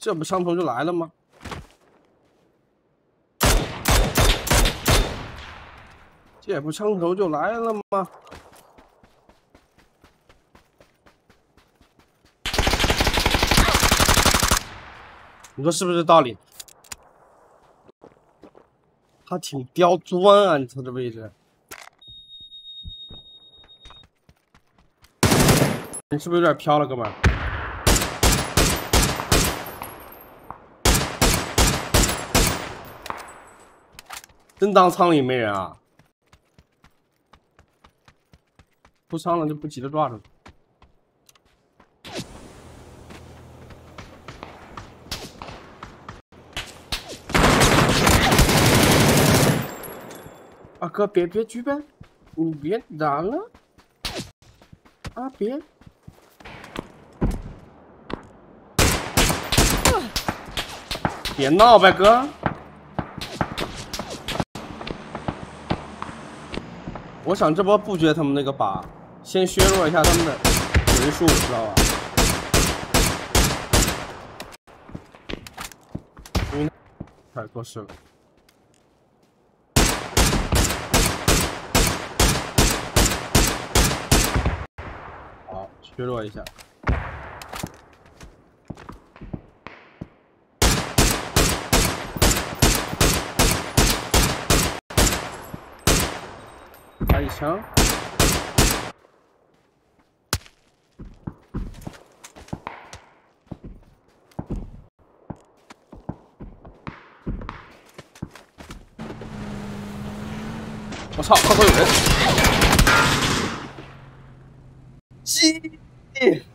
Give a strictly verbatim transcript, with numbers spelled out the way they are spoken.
这不上头就来了吗？这不上头就来了吗？你说是不是道理？他挺刁钻啊，你瞅这位置。你是不是有点飘了，哥们儿？ 真当舱里没人啊？出舱了就不急着抓住。啊哥，别别举呗，你别打了。啊别！别闹呗，哥。 我想这波不接他们那个靶，先削弱一下他们的人数，知道吧？因为太过势了。好，削弱一下。打一枪。 我操，后头有人！鸡！